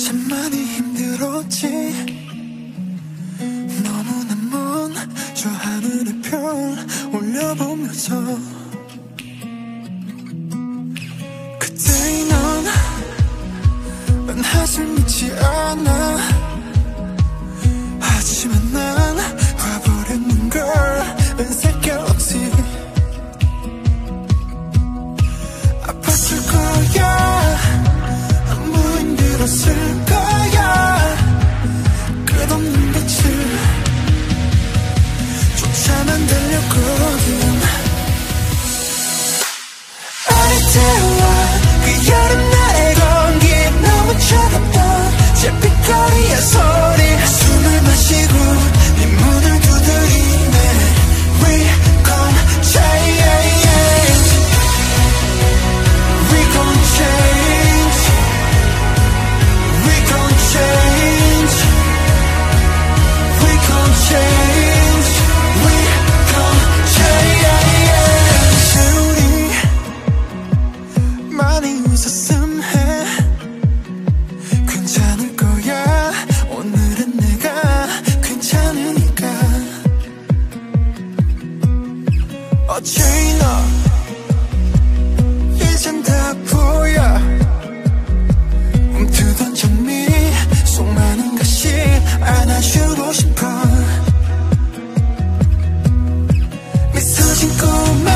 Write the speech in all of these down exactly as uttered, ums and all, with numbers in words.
참 많이 힘들었지. 너무나 먼 저 하늘의 별 올려보면서 그때의 넌 한한술 믿지 않아. 하지만 난 와버렸는 걸. 은색 갤럭시 아팠을 거야. 너무 힘들었을 거야. 끝없는 빛을 쫓아만 달렸거든. 아리태와 그 여름날의 공기 너무 차갑던 제 빗거리의 소리. 숨을 마시고 네 문을 두드리네. We gon' change. We gon' change. We gon' change. We gon' change. We gon' change. 우리 많이 웃었음 해. 괜찮을 거야. 오늘은 내가 괜찮으니까. 어제나 이젠 다 보여. 움트던 장미 속 많은 것이 안아주고 싶어. 미소 짓고만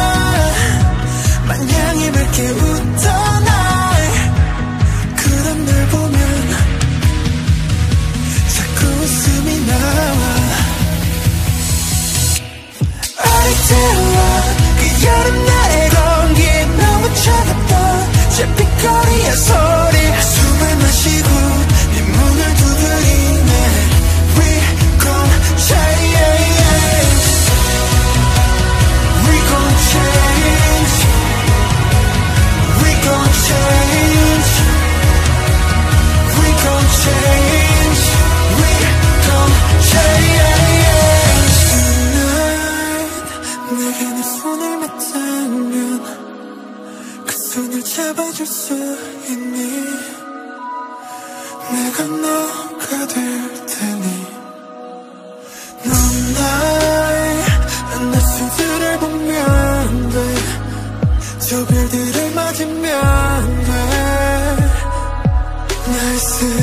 마냥히 밝게 웃던 날. 그런 널 보면 자꾸 웃음이 나와. 아리태와 그 여름날의 공기 너무 차갑던 제 빗거리의 소리. 숨을 마시고 네 문을 두드리네. We gon' change. We gon' change. We gon' change. We gon' change. We gon' change. Tonight 내게 내 손을 맞대면 그 손을 잡아줄 수 있니? 내가 너가 될 테니. 넌 날 낮술들을 보면 돼. 저 별들을 맞으면 돼. 날 쓰